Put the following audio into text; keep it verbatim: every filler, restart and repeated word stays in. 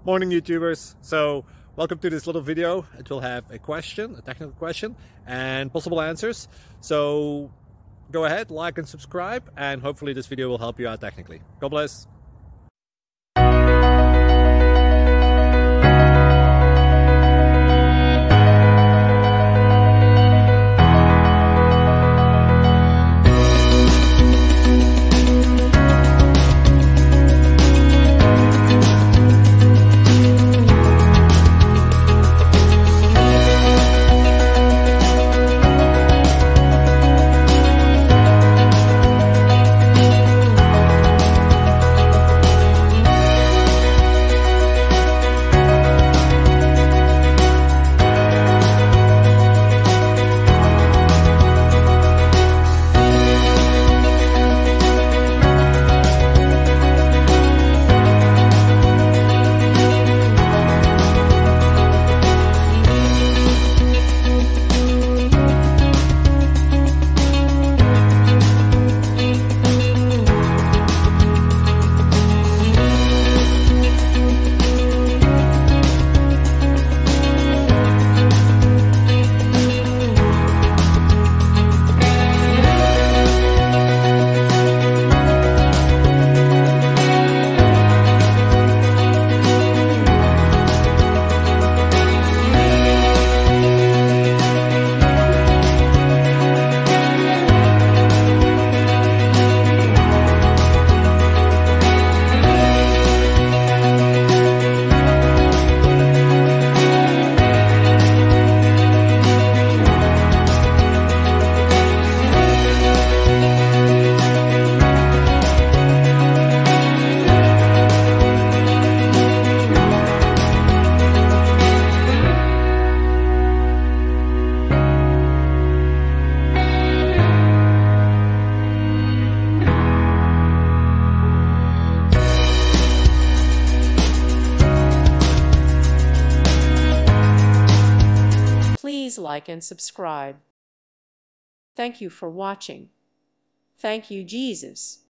Morning YouTubers. So welcome to this little video. It will have a question, a technical question, and possible answers. So go ahead, like and subscribe, and hopefully this video will help you out technically. God bless. Please like and subscribe. Thank you for watching. Thank you, Jesus.